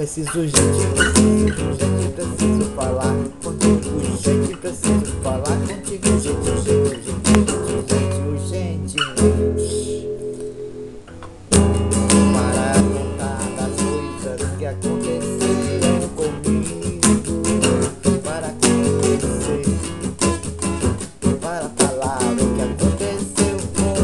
Preciso gente, preciso falar contigo, gente, preciso falar contigo, gente, urgentemente. Para contar das coisas que aconteceram comigo, para acontecer, para falar o que aconteceu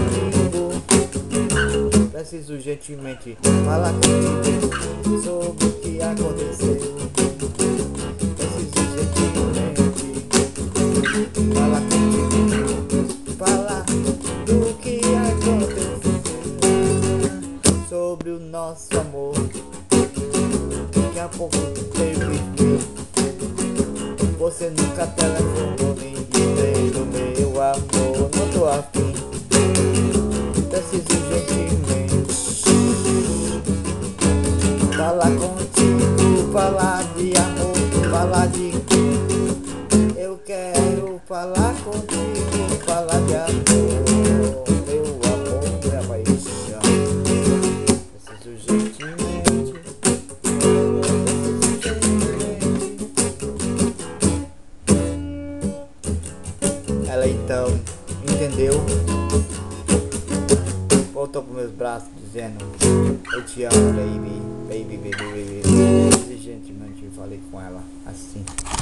comigo. Preciso urgentemente falar contigo sobre o que aconteceu. Preciso urgentemente falar contigo, falar do que aconteceu, sobre o nosso amor. Daqui a pouco teve fim. Você nunca telefonou nem disse do meu amor, não tô afim. Preciso urgentemente falar contigo, falar de amor, falar de... Eu quero falar contigo, falar de amor, meu amor, minha paixão. Preciso urgentemente, Ela então entendeu, voltou pros meus braços dizendo: eu te amo, baby, baby, baby, baby. Urgentemente falei com ela assim.